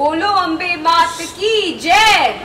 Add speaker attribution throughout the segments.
Speaker 1: बोलो अम्बे मात की जय।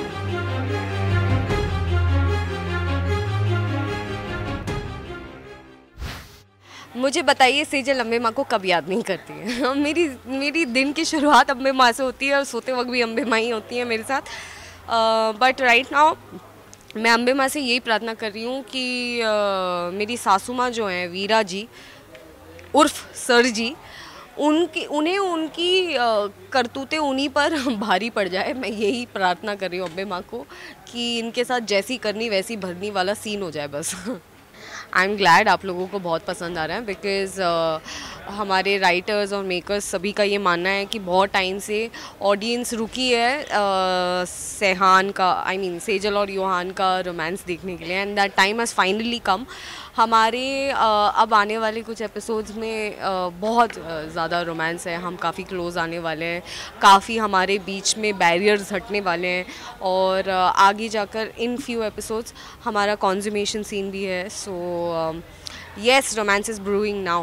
Speaker 1: मुझे बताइए सेजल अम्बे माँ को कब याद नहीं करती है। मेरी दिन की शुरुआत अम्बे माँ से होती है और सोते वक्त भी अम्बे माँ ही होती है मेरे साथ। बट राइट नाउ मैं अम्बे माँ से यही प्रार्थना कर रही हूँ कि मेरी सासू माँ जो हैं वीरा जी उर्फ सर जी, उन्हें उनकी करतूतें उन्हीं पर भारी पड़ जाए। मैं यही प्रार्थना कर रही हूँ अम्बे माँ को कि इनके साथ जैसी करनी वैसी भरनी वाला सीन हो जाए बस। आई एम ग्लैड आप लोगों को बहुत पसंद आ रहा है बिकॉज़ हमारे राइटर्स और मेकर्स सभी का ये मानना है कि बहुत टाइम से ऑडियंस रुकी है सेहान का सेजल और योहान का रोमांस देखने के लिए, and that time has finally come. हमारे अब आने वाले कुछ एपिसोड्स में बहुत ज़्यादा रोमांस है, हम काफ़ी क्लोज आने वाले हैं, काफ़ी हमारे बीच में बैरियर्स हटने वाले हैं और आगे जाकर इन फ्यू एपिसोड्स हमारा कॉन्जुमेशन सीन भी है। So yes, romance is brewing now.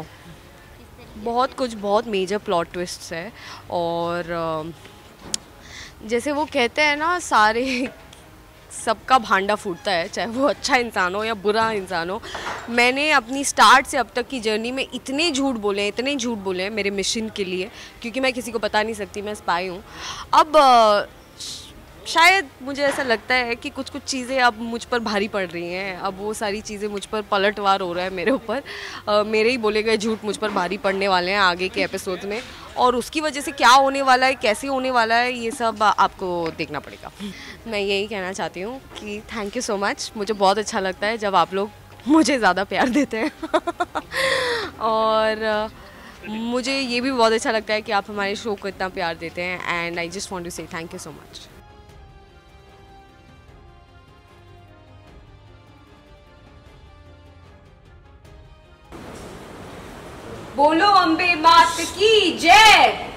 Speaker 1: बहुत मेजर प्लॉट ट्विस्ट्स है और जैसे वो कहते हैं ना, सारे सबका भांडा फूटता है, चाहे वो अच्छा इंसान हो या बुरा इंसान हो। मैंने अपनी स्टार्ट से अब तक की जर्नी में इतने झूठ बोले हैं मेरे मिशन के लिए, क्योंकि मैं किसी को बता नहीं सकती मैं स्पाई हूँ। अब शायद मुझे ऐसा लगता है कि कुछ चीज़ें अब मुझ पर भारी पड़ रही हैं, अब वो सारी चीज़ें मुझ पर पलटवार हो रहा है मेरे ऊपर। मेरे ही बोले गए झूठ मुझ पर भारी पड़ने वाले हैं आगे के एपिसोड्स में, और उसकी वजह से क्या होने वाला है, कैसे होने वाला है, ये सब आपको देखना पड़ेगा। मैं यही कहना चाहती हूँ कि थैंक यू सो मच। मुझे बहुत अच्छा लगता है जब आप लोग मुझे ज़्यादा प्यार देते हैं और मुझे ये भी बहुत अच्छा लगता है कि आप हमारे शो को इतना प्यार देते हैं, and I just want to say thank you so much. बोलो अम्बे मात की जय।